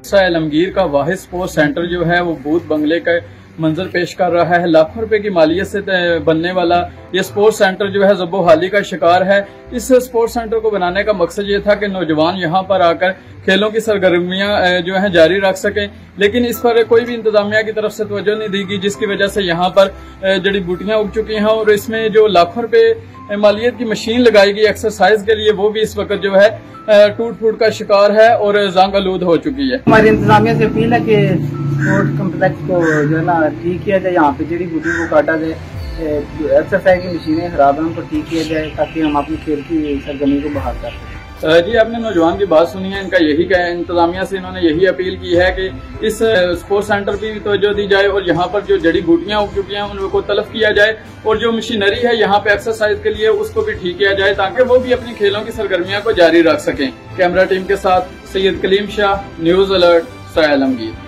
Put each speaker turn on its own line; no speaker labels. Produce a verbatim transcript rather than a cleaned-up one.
आलमगीर का वाहिद sports centre जो है वो भूत बंगले का मंजर पेश कर रहा है। लाखों रुपए की मालियत से बनने वाला ये स्पोर्ट्स सेंटर जो है ज़ब्बोहाली का शिकार है। इस स्पोर्ट्स सेंटर को बनाने का मकसद ये था कि नौजवान यहाँ पर आकर खेलों की सरगर्मियां जो है जारी रख सकें, लेकिन इस पर कोई भी इंतजामिया की तरफ से तवज्जो नहीं दी गई, जिसकी वजह से यहाँ पर जड़ी बूटियां उग चुकी हैं और इसमें जो लाखों रुपए मालियत की मशीन लगाई गई एक्सरसाइज के लिए वो भी इस वक्त जो है टूट फूट का शिकार है और जंग आलूद हो चुकी है।
हमारी इंतजामिया से अपील है कि स्पोर्ट्स कम्प्लेक्स को जो है ना ठीक किया जाए, यहाँ पे जड़ी बूटी को काटा जाए, एक्सरसाइज की मशीनें खराब हैं उनको ठीक किया जाए ताकि हम अपनी खेल की सरगर्मी को बहाल कर सकें।
जी आपने नौजवान की बात सुनी है, इनका यही इंतजामिया से इन्होंने यही अपील की है कि इस स्पोर्ट्स सेंटर पर भी तवज्जो दी जाए और यहाँ पर जो जड़ी बूटियां उग चुकी हैं उनको तलब किया जाए और जो मशीनरी है यहाँ पे एक्सरसाइज के लिए उसको भी ठीक किया जाए ताकि वो भी अपनी खेलों की सरगर्मियां को जारी रख सकें। कैमरा टीम के साथ सैयद कलीम शाह, न्यूज अलर्ट, साय आलमगीर।